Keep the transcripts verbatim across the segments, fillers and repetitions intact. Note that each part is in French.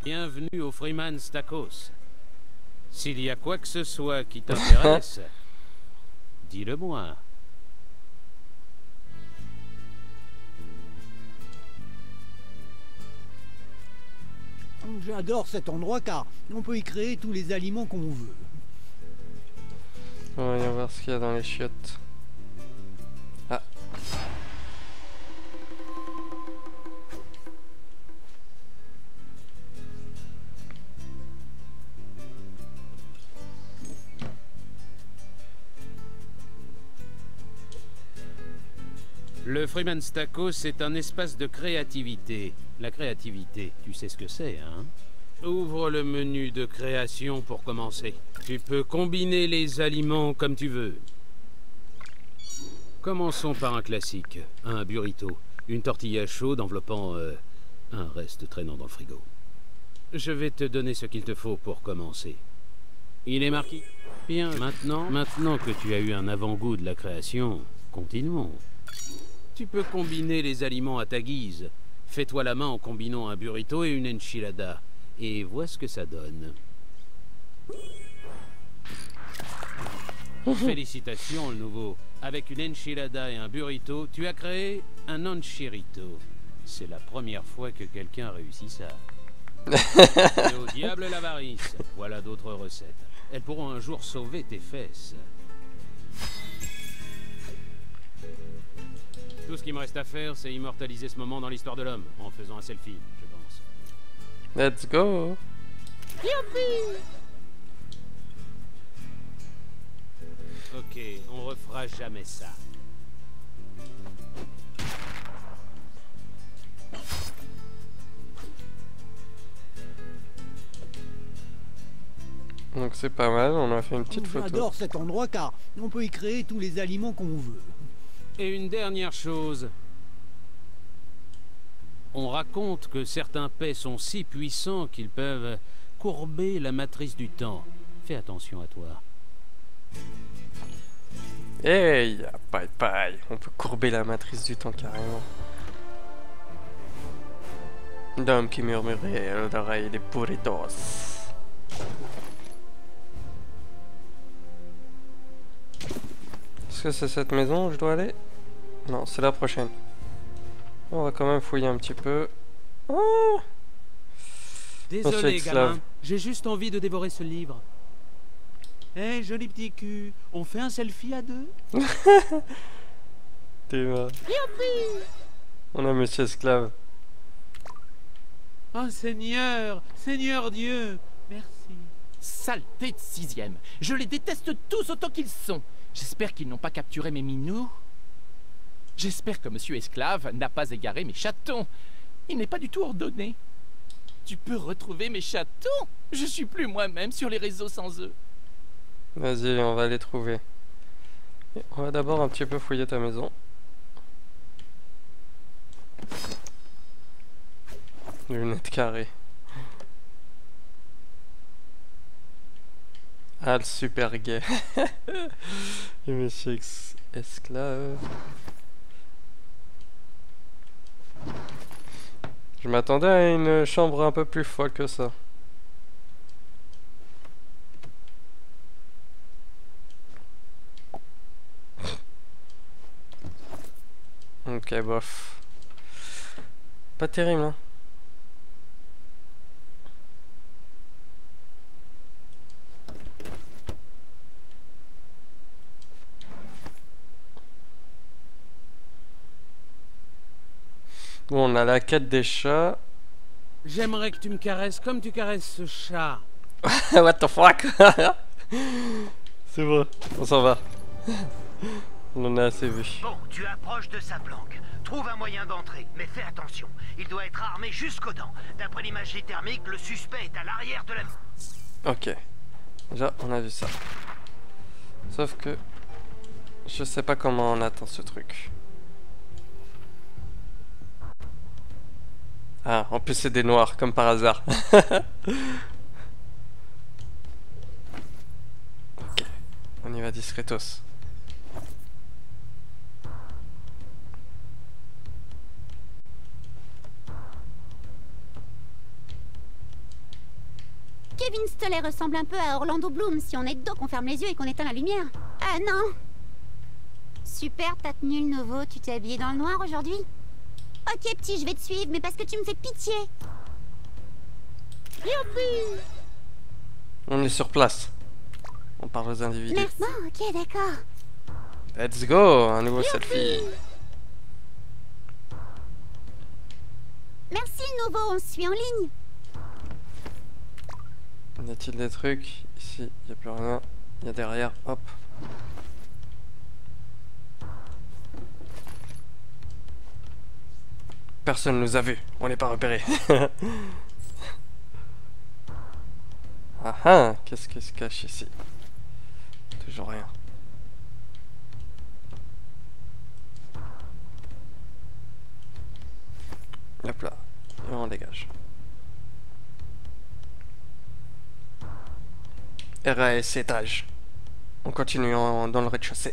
Bienvenue au Freeman's Tacos. S'il y a quoi que ce soit qui t'intéresse, dis-le-moi. J'adore cet endroit car on peut y créer tous les aliments qu'on veut. Voyons voir ce qu'il y a dans les chiottes. Ah. Le Freeman's Tacos, c'est un espace de créativité. La créativité, tu sais ce que c'est, hein? Ouvre le menu de création pour commencer. Tu peux combiner les aliments comme tu veux. Commençons par un classique, un burrito, une tortilla chaude enveloppant euh, un reste traînant dans le frigo. Je vais te donner ce qu'il te faut pour commencer. Il est marqué. Bien, maintenant, maintenant que tu as eu un avant-goût de la création, continuons. Tu peux combiner les aliments à ta guise. Fais-toi la main en combinant un burrito et une enchilada. Et vois ce que ça donne. Félicitations, le nouveau. Avec une enchilada et un burrito, tu as créé un enchirito. C'est la première fois que quelqu'un réussit ça. Et au diable l'avarice. Voilà d'autres recettes. Elles pourront un jour sauver tes fesses. Tout ce qui me reste à faire, c'est immortaliser ce moment dans l'histoire de l'homme, en faisant un selfie, je pense. Let's go. Youpi! Ok, on refera jamais ça. Donc c'est pas mal, on a fait une petite photo. J'adore cet endroit car on peut y créer tous les aliments qu'on veut. Et une dernière chose. On raconte que certains paix sont si puissants qu'ils peuvent courber la matrice du temps. Fais attention à toi. Hey, paille paille, on peut courber la matrice du temps carrément. D'homme qui murmurait à l'oreille des burritos. Est-ce que c'est cette maison où je dois aller? Non, c'est la prochaine. On va quand même fouiller un petit peu. Oh, Désolé, gamin. J'ai juste envie de dévorer ce livre. Hé, hey, joli petit cul. On fait un selfie à deux? T'es marre. On a Monsieur Esclave. Oh Seigneur, Seigneur Dieu, merci. Saleté de sixième. Je les déteste tous autant qu'ils sont. J'espère qu'ils n'ont pas capturé mes minous. J'espère que Monsieur Esclave n'a pas égaré mes chatons. Il n'est pas du tout ordonné. Tu peux retrouver mes chatons? Je suis plus moi-même sur les réseaux sans eux. Vas-y, on va les trouver. Et on va d'abord un petit peu fouiller ta maison. Lunettes carrées. Ah, le super gay. Et Monsieur ex Esclave. Je m'attendais à une chambre un peu plus folle que ça. Ok, bof. Pas terrible, hein. Bon, on a la quête des chats. J'aimerais que tu me caresses comme tu caresses ce chat. What the fuck. C'est bon, on s'en va. On en a assez vu. Bon, tu approches de sa planque. Trouve un moyen d'entrer, mais fais attention. Il doit être armé jusqu'aux dents. D'après l'imagerie thermique, le suspect est à l'arrière de la... Ok. Déjà, on a vu ça. Sauf que... je sais pas comment on atteint ce truc. Ah, en plus c'est des noirs, comme par hasard. Ok. On y va discretos. Kevin Stoller ressemble un peu à Orlando Bloom si on est dedans, qu'on ferme les yeux et qu'on éteint la lumière. Ah non. Super, ta tenue le nouveau, tu t'es habillé dans le noir aujourd'hui? Ok petit, je vais te suivre, mais parce que tu me fais pitié. Youpi! On est sur place. On parle aux individus. Merci. Bon, ok, d'accord. Let's go, un nouveau selfie. Merci le nouveau, on se suit en ligne. Y a-t-il des trucs? Ici, il n'y a plus rien. Il y a derrière, hop. Personne nous a vus, on n'est pas repérés. Ah ah, qu'est-ce qui se cache ici? Toujours rien. Hop là, et on dégage. R A S étage. On continue en, dans le rez-de-chaussée.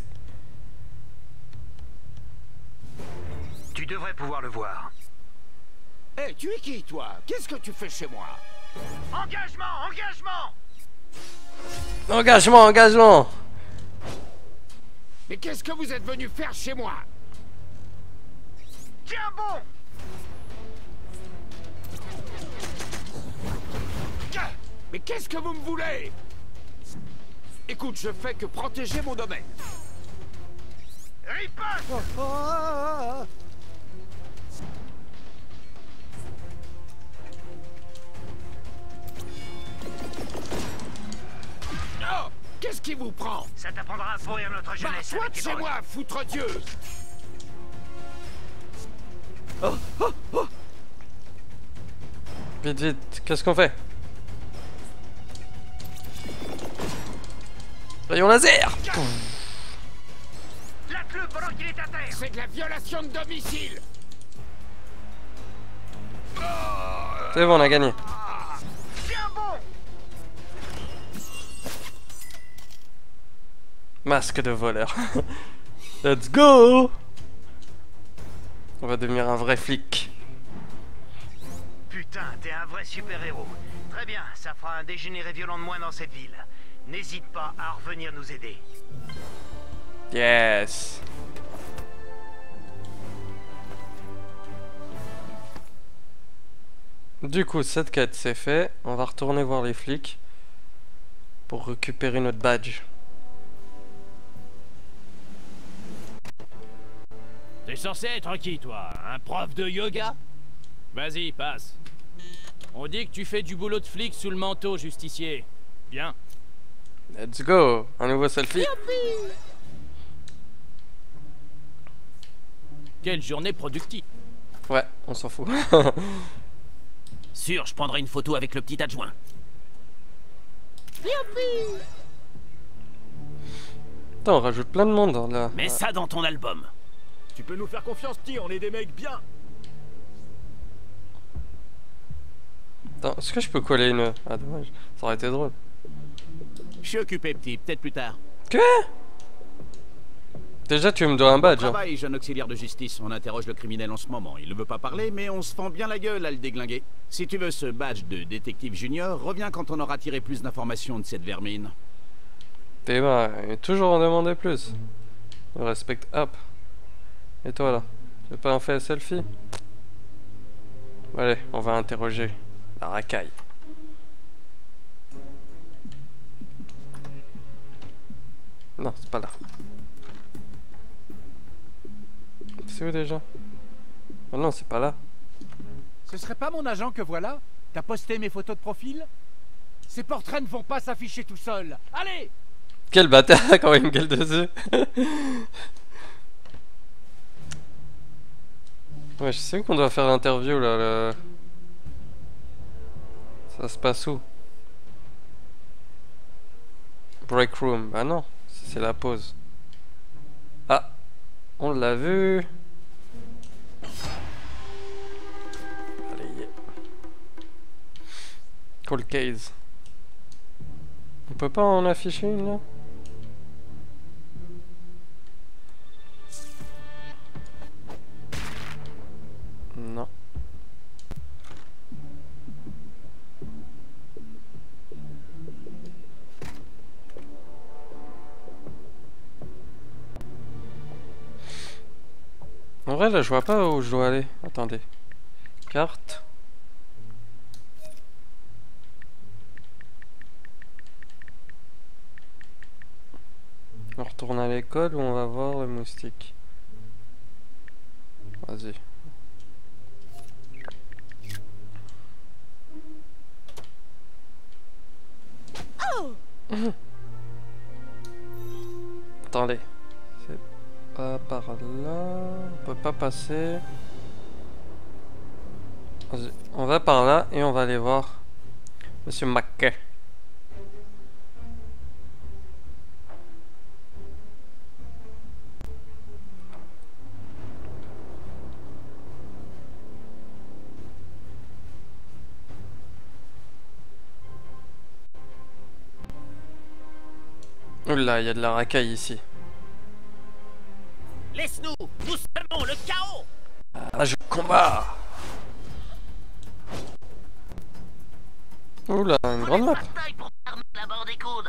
Tu devrais pouvoir le voir. Hé, hey, tu es qui, toi? Qu'est-ce que tu fais chez moi? Engagement, engagement! Engagement, engagement! Mais qu'est-ce que vous êtes venu faire chez moi? Tiens bon! Mais qu'est-ce que vous me voulez? Écoute, je fais que protéger mon domaine. Riposte! Oh, oh, oh, oh. Oh, qu'est-ce qui vous prend? Ça t'apprendra à pourrir notre jeunesse. Bah, toi de chez moi, foutre Dieu! Oh, oh, oh. Vite, vite, qu'est-ce qu'on fait? Rayon laser! Latte-le pendant qu'il est à terre! C'est de la violation de domicile! C'est bon, on a gagné. Tiens bon! Masque de voleur. Let's go! On va devenir un vrai flic. Putain, t'es un vrai super-héros. Très bien, ça fera un dégénéré violent de moins dans cette ville. N'hésite pas à revenir nous aider. Yes! Du coup, cette quête c'est fait. On va retourner voir les flics pour récupérer notre badge. T'es censé être qui, toi? Un prof de yoga? Vas-y, passe. On dit que tu fais du boulot de flic sous le manteau, justicier. Bien. Let's go! Un nouveau selfie. Quelle journée productive. Ouais, on s'en fout. Sûr, je prendrai une photo avec le petit adjoint. Attends, on rajoute plein de monde là. Mets ça dans ton album. Tu peux nous faire confiance, petit, on est des mecs bien. Attends, est-ce que je peux coller une... Ah dommage, ça aurait été drôle. Je suis occupé, petit, peut-être plus tard. Quoi? Déjà tu me dois un badge. Hein. Travail, jeune auxiliaire de justice. On interroge le criminel en ce moment. Il ne veut pas parler, mais on se fend bien la gueule à le déglinguer. Si tu veux ce badge de détective junior, reviens quand on aura tiré plus d'informations de cette vermine. T'es bah, toujours en demander plus. On respecte, hop. Et toi là? Tu veux pas en faire un selfie? Allez, on va interroger la racaille. Non, c'est pas là. C'est où déjà? Oh non, c'est pas là. Ce serait pas mon agent que voilà? T'as posté mes photos de profil? Ces portraits ne vont pas s'afficher tout seuls. Allez! Quel bâtard quand il me gueule dessus. Ouais, je sais où qu'on doit faire l'interview là. Le... Ça se passe où? Break room. Ah non, c'est la pause. Ah, on l'a vu. Allez. Cold case. On peut pas en afficher une là? Non. vrai, là, je vois pas où je dois aller. Attendez. Carte. On retourne à l'école ou on va voir le moustique? Vas-y. Oh. Attendez. C'est pas par là. On peut pas passer. Vas-y. On va par là et on va aller voir Monsieur Mackay. Oula, il y a de la racaille ici. Laisse-nous, nous semons le chaos. Ah, je combat. Oula, une grande map. Pour fermer la bande des coudes.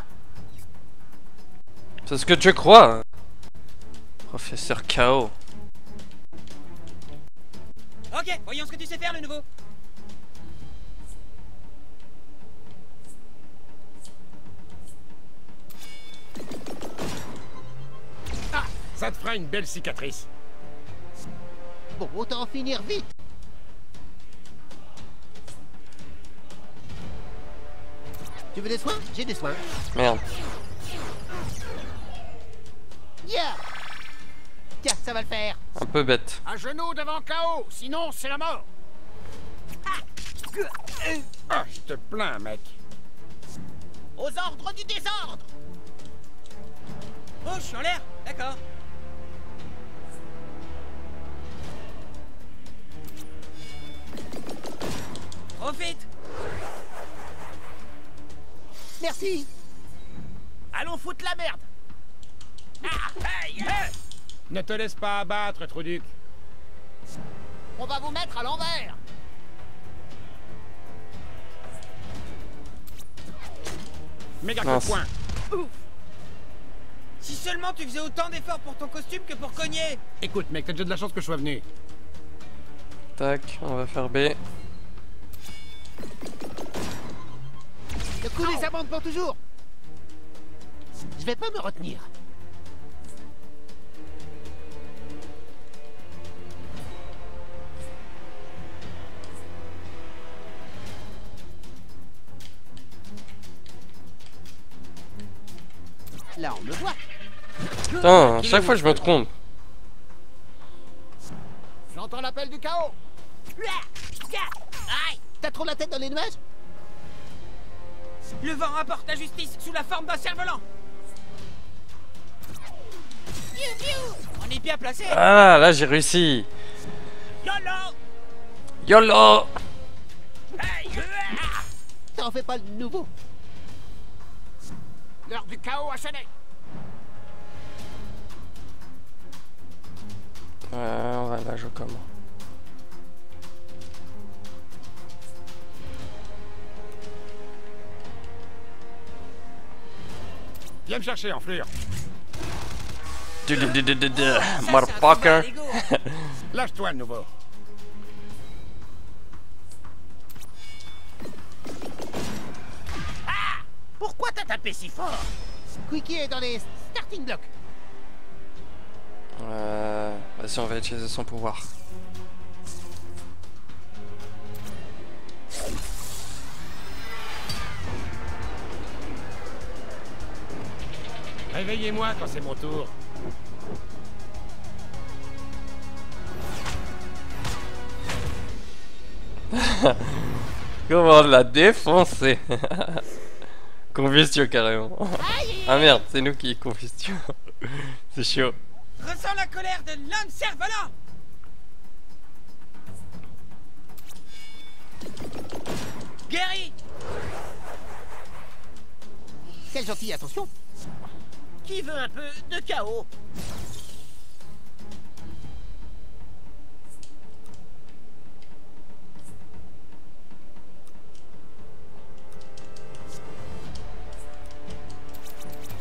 C'est ce que tu crois, Professeur K O. Ok, voyons ce que tu sais faire, le nouveau. Ah, ça te fera une belle cicatrice. Bon, autant en finir vite. Tu veux des soins? J'ai des soins. Merde. Yeah. Tiens, ça va le faire. Un peu bête. Un genou devant K O, sinon c'est la mort. Ah, je te plains, mec. Aux ordres du désordre. Oh, je suis en l'air. D'accord. Profite. Merci. Allons foutre la merde. Ah, hey, hey. Ne te laisse pas abattre, Truduc. On va vous mettre à l'envers. Méga coup Mince. de poing. Ouf. Si seulement tu faisais autant d'efforts pour ton costume que pour cogner. Écoute, mec, t'as déjà de la chance que je sois venu. Tac, on va faire B. Le coup des amendes pour toujours. Je vais pas me retenir. Là, on me voit. Putain, à chaque fois je me trompe. J'entends l'appel du chaos. Aïe, t'as trop la tête dans les nuages? Le vent rapporte la justice sous la forme d'un cerf-volant. On est bien placé. Ah, là j'ai réussi. YOLO. YOLO. Hey, t'en fais pas le nouveau. L'heure du chaos a sonné. Ouais, on va la jouer comment? Viens me chercher, enflure. Du du du du du du. Ça, c'est un Motherfucker. combat Lego. Lâche-toi, le nouveau. Pourquoi t'as tapé si fort? Quickie est dans les starting blocks. Euh, vas-y, on va utiliser son pouvoir. Réveillez-moi quand c'est mon tour. Comment on l'a défoncé. Combustion carrément. Ah merde, c'est nous qui combustion. C'est chaud. Ressens la colère de l'homme cerf-volant. Gary. Quelle gentille attention. Qui veut un peu de chaos?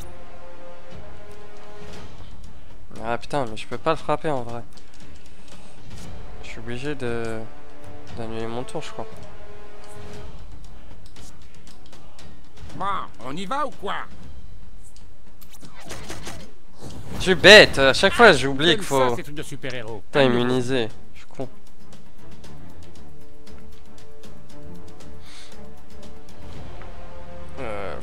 Ah putain, mais je peux pas le frapper en vrai. suis obligé de d'annuler mon tour, je crois. Bon, on y va ou quoi? Je suis bête, à chaque fois j'oublie qu'il Ça, faut c'est truc de super-héros. pas immuniser. Je suis con. Euh...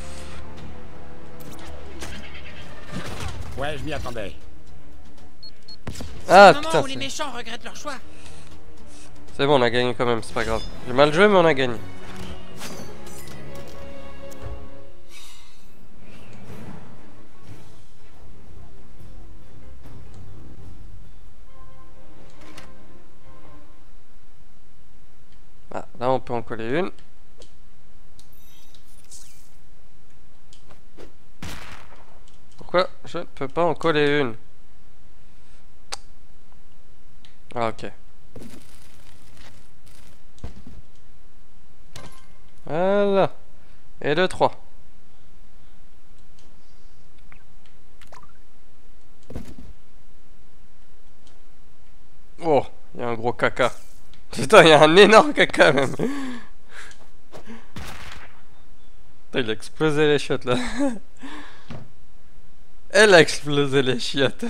Ouais, je m'y attendais. Ah C'est le moment putain, où les c'est méchants regrettent leur choix. c'est bon, on a gagné quand même, c'est pas grave. J'ai mal joué mais on a gagné. Ah, là on peut en coller une. Pourquoi je ne peux pas en coller une? Ah ok. Voilà. Et le trois. Oh, il y a un gros caca. Putain, il y a un énorme caca même. Putain, il a explosé les chiottes là. Elle a explosé les chiottes.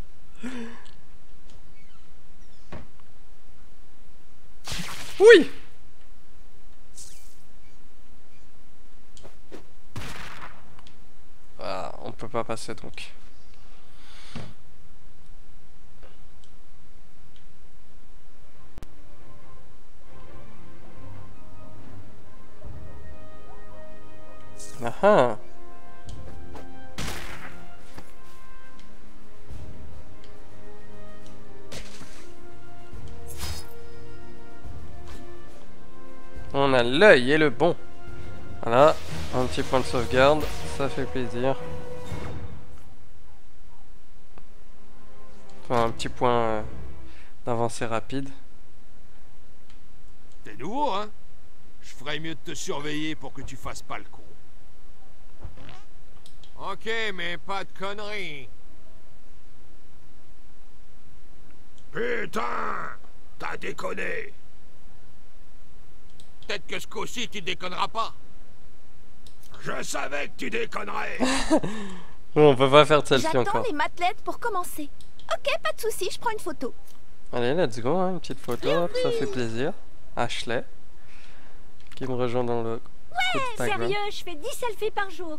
Oui. Ah, on peut pas passer donc. Ah ah. On a l'œil et le bon. Voilà, un petit point de sauvegarde, ça fait plaisir. Enfin, un petit point euh, d'avancée rapide. T'es nouveau, hein? Je ferais mieux de te surveiller pour que tu fasses pas le con. Ok, mais pas de conneries. Putain! T'as déconné! Peut-être que ce coup-ci, tu déconneras pas. Je savais que tu déconnerais. Bon, on peut pas faire de selfie J'attends encore. les matelettes pour commencer. Ok, pas de soucis, je prends une photo. Allez, let's go, hein, une petite photo, hop, ça fait plaisir. Ashley, qui me rejoint dans le Ouais, sérieux, je fais dix selfies par jour.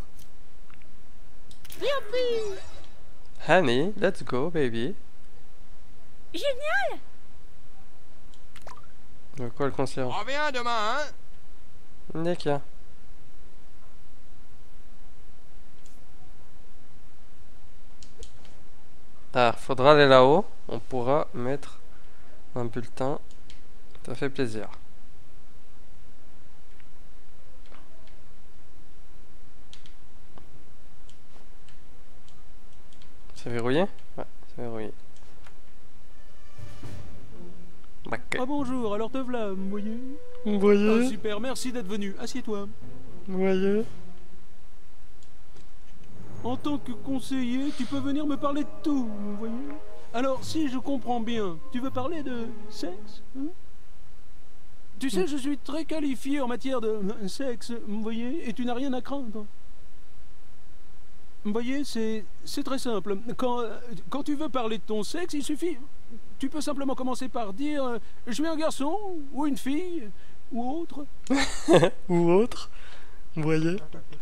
Youpi! Honey, let's go, baby. Génial! De quoi le concierge? Reviens demain, hein? Dès qu'il y a. Ah, faudra aller là-haut. On pourra mettre un bulletin. Ça fait plaisir. C'est verrouillé? Ouais, c'est verrouillé. Okay. Ah bonjour, alors te v'là, vous voyez? Vous voyez? Ah, super, merci d'être venu. Assieds-toi. Vous voyez? En tant que conseiller, tu peux venir me parler de tout, vous voyez? Alors, si je comprends bien, tu veux parler de sexe, hein? Tu sais, je suis très qualifié en matière de sexe, vous voyez, et tu n'as rien à craindre. Vous voyez, c'est c'est très simple. Quand, quand tu veux parler de ton sexe, il suffit... Tu peux simplement commencer par dire euh, « Je suis un garçon, ou une fille, ou autre. » Ou autre. Vous voyez?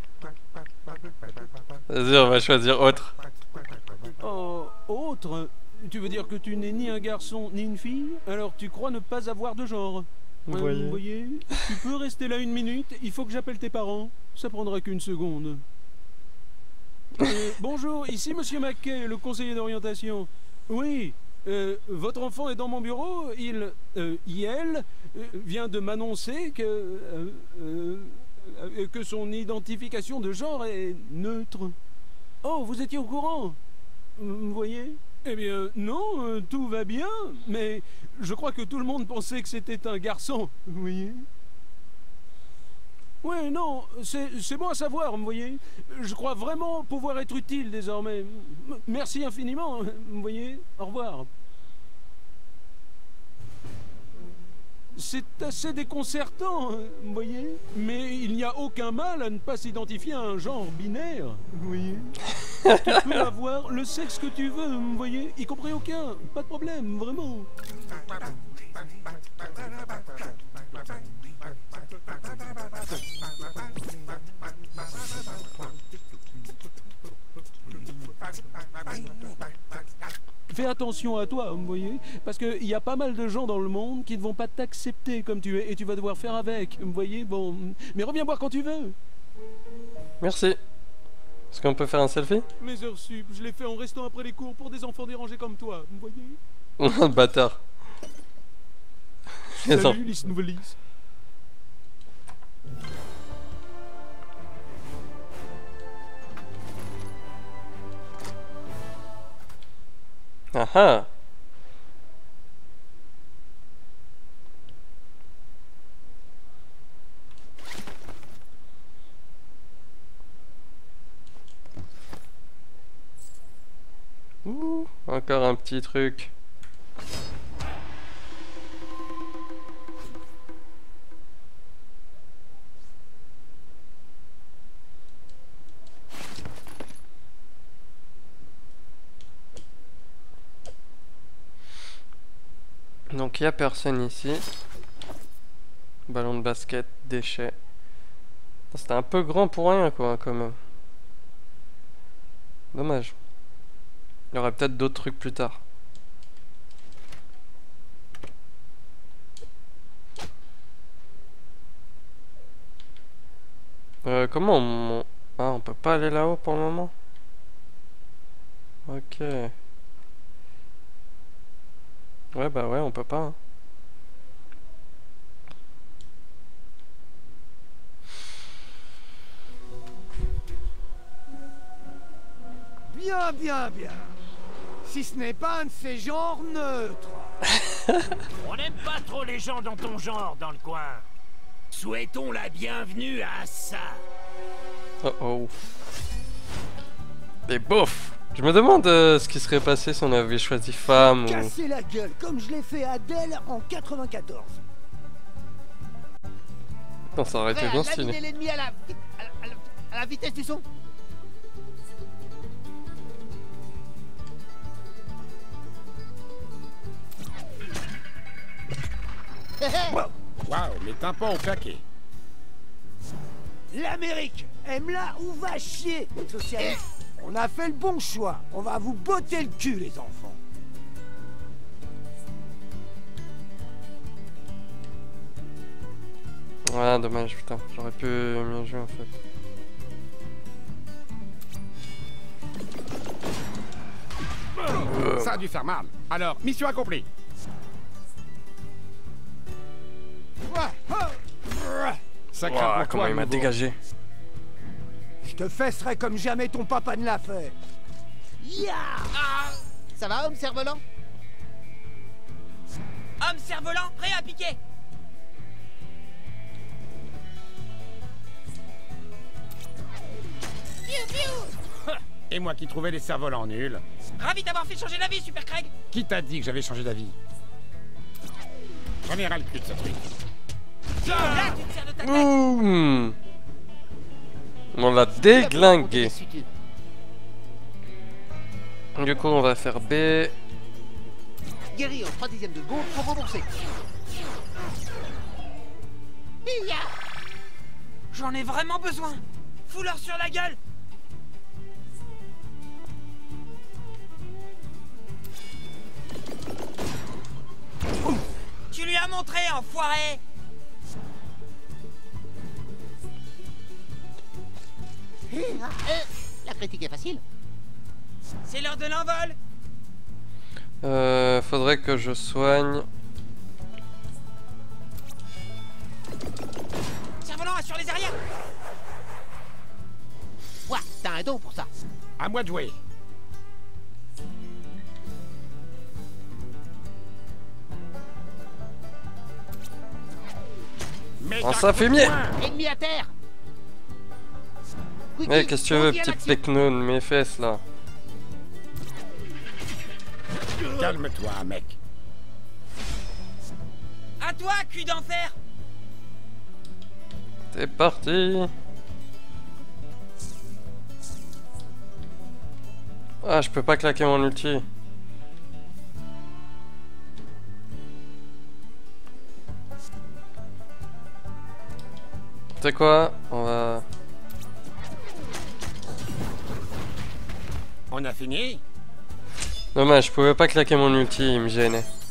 Vas-y, on va choisir autre. Oh, autre? Tu veux dire que tu n'es ni un garçon, ni une fille? Alors tu crois ne pas avoir de genre? Vous Euh, voyez? vous voyez? Tu peux rester là une minute, il faut que j'appelle tes parents. Ça prendra qu'une seconde. Euh, bonjour, ici Monsieur Mackay, le conseiller d'orientation. Oui, euh, votre enfant est dans mon bureau. Il, euh, Yel, euh, vient de m'annoncer que, euh, euh, euh, que son identification de genre est neutre. Oh, vous étiez au courant? Vous voyez? Eh bien, non, euh, tout va bien, mais je crois que tout le monde pensait que c'était un garçon, vous voyez? Ouais, non, c'est bon à savoir, vous voyez. Je crois vraiment pouvoir être utile désormais. M- Merci infiniment, vous voyez. Au revoir. C'est assez déconcertant, hein, vous voyez. Mais il n'y a aucun mal à ne pas s'identifier à un genre binaire, vous voyez. Tu peux avoir le sexe que tu veux, vous voyez, y compris aucun, pas de problème, vraiment. Fais attention à toi, vous voyez, parce qu'il y a pas mal de gens dans le monde qui ne vont pas t'accepter comme tu es, et tu vas devoir faire avec, vous voyez, bon... Mais reviens voir quand tu veux. Merci. Est-ce qu'on peut faire un selfie? Mes heures sup, je les fais en restant après les cours pour des enfants dérangés comme toi, vous voyez. Bâtard. Salut, Lys Nouvelis. Ah ah. Ouh, encore un petit truc. Donc il n'y a personne ici. Ballon de basket, déchets. C'était un peu grand pour rien quoi quand même. Dommage. Il y aurait peut-être d'autres trucs plus tard. Euh, comment on... Ah, on peut pas aller là-haut pour le moment? Ok. Ouais, bah ouais, on peut pas. Hein. Bien, bien, bien. Si ce n'est pas un de ces genres neutres. On n'aime pas trop les gens dans ton genre dans le coin. Souhaitons la bienvenue à ça. Oh oh. Et bof. Je me demande euh, ce qui serait passé si on avait choisi femme ou... Casser la gueule comme je l'ai fait à Adèle en quatre-vingt-quatorze. Non, ça aurait été bien stylé. Laminer l'ennemi à la, à, la, à, la, à la vitesse du son. Waouh, mes tympans ont claqué. L'Amérique aime là où va chier, socialiste. On a fait le bon choix. On va vous botter le cul, les enfants. Ouais, dommage, putain. J'aurais pu mieux jouer en fait. Euh... Ça a dû faire mal. Alors, mission accomplie. Sacré wow, comment il m'a dégagé. Je te fesserai comme jamais ton papa ne l'a fait. Yeah ah ça va, homme cerf-volant? Homme cerf-volant, prêt à piquer. Piou, piou. Et moi qui trouvais les cerfs-volants nuls. Ravi d'avoir fait changer d'avis, Super Craig. Qui t'a dit que j'avais changé d'avis? J'en ai ras le cul de ce truc. Là, tu te sers de ta tête. Mmh. On l'a déglingué. Du coup, on va faire B. Guéri en trois dixièmes de seconde pour rembourser. J'en ai vraiment besoin. Fous-leur sur la gueule. Tu lui as montré, enfoiré. La critique est facile. C'est l'heure de l'envol. Euh, faudrait que je soigne. Cerf-volant, assure les arrières. Ouah, t'as un don pour ça. À moi de jouer. Oh, ça fait mieux. Ennemi à terre. Mais qu'est-ce que tu veux, petit pecnoun, mes fesses là. Calme-toi, mec. À toi, cul d'enfer. C'est parti. Ah, je peux pas claquer mon ulti. Tu sais quoi? On va... On a fini? Dommage, je pouvais pas claquer mon ulti, il me gênait.